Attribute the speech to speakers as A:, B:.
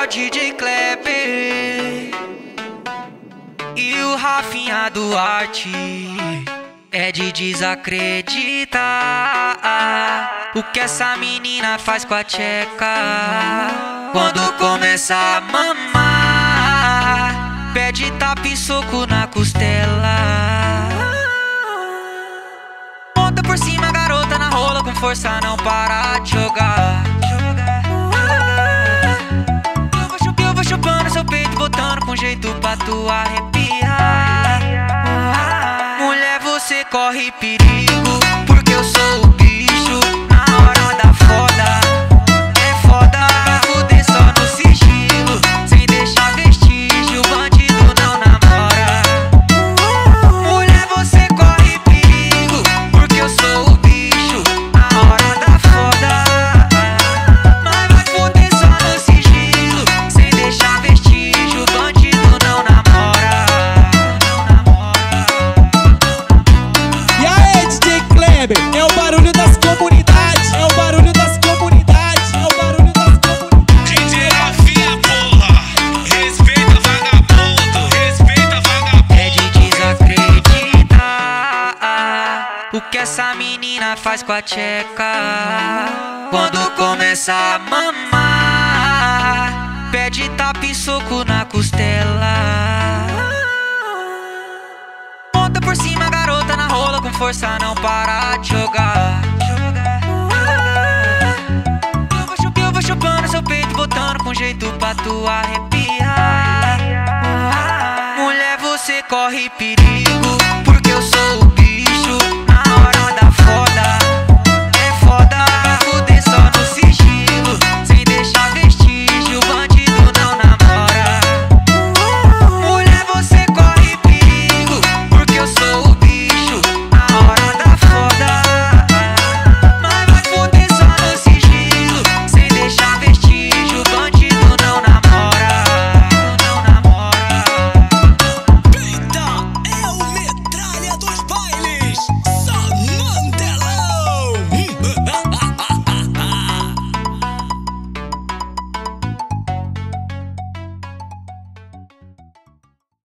A: o DJ Kleber e o Rafinha Duarte. É de desacreditar o que essa menina faz com a tcheca. Quando começa a mamar, pede tapa e soco na costela. Monta por cima, garota, na rola com força, não para de jogar. Eu vou chupando seu peito, botando com jeito pra tu arrepiar. Mulher, você corre perigo, porque eu sou o bicho. Na hora da foda, é foda. Pra fuder só no sigilo, sem deixar vestígio, bandido não namora. Mulher, você corre perigo, porque eu sou o bicho. Na hora da foda, mas vai fuder só no sigilo, sem deixar vestígio, bandido não namora.
B: É o barulho das comunidades, é o barulho das comunidades, é o barulho das comunidades.
C: DJ Rafinha, porra, respeita vagabundo, respeita vagabundo.
A: É de desacreditar o que essa menina faz com a tcheca. Quando começa a mamar, pede tapa e soco na costela. Monta por cima, garota, na rola com força, não para de jogar. Eu vou chupando seu peito, botando com jeito pra tu arrepiar. Mulher, você corre perigo.